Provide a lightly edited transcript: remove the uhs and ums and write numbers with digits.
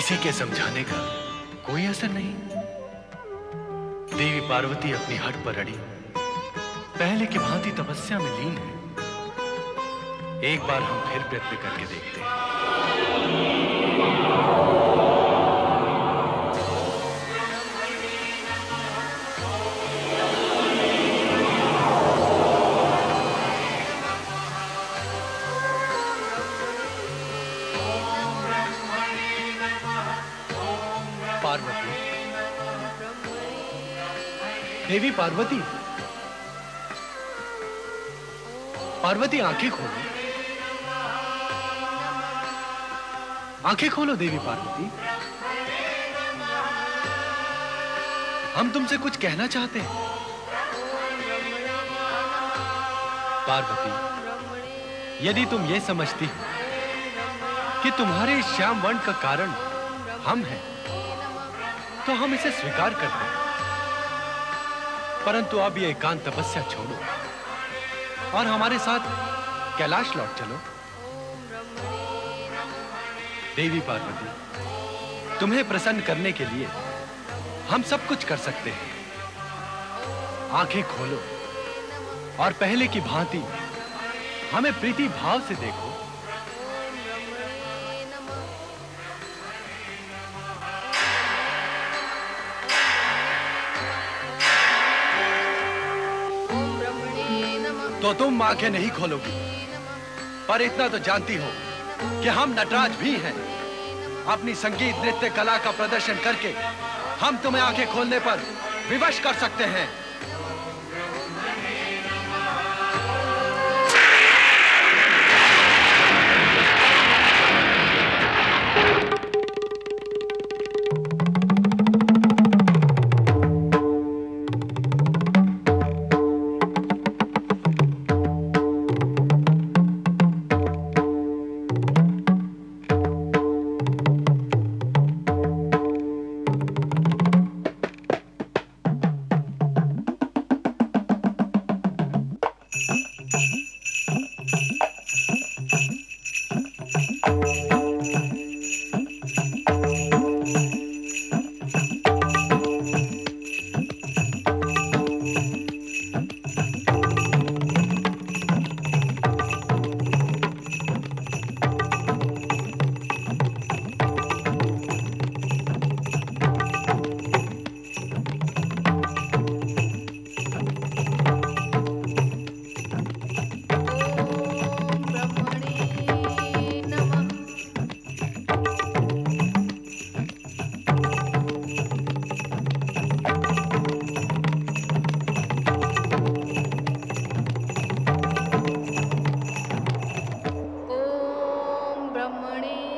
किसी के समझाने का कोई असर नहीं। देवी पार्वती अपनी हट पर अड़ी, पहले की भांति तपस्या में लीन है। एक बार हम फिर प्रयत्न करके देखते हैं। पार्वती, देवी पार्वती, पार्वती आंखें खोलो, आंखें खोलो देवी पार्वती। हम तुमसे कुछ कहना चाहते हैं। पार्वती, यदि तुम ये समझती हो कि तुम्हारे श्याम वर्ण का कारण हम हैं, तो हम इसे स्वीकार करते हैं। परंतु अब ये एकांत तपस्या छोड़ो और हमारे साथ कैलाश लौट चलो। देवी पार्वती, तुम्हें प्रसन्न करने के लिए हम सब कुछ कर सकते हैं। आंखें खोलो और पहले की भांति हमें प्रीति भाव से देखो। तो तुम आंखें नहीं खोलोगी, पर इतना तो जानती हो कि हम नटराज भी हैं। अपनी संगीत नृत्य कला का प्रदर्शन करके हम तुम्हें आंखें खोलने पर विवश कर सकते हैं। ब्रह्मणे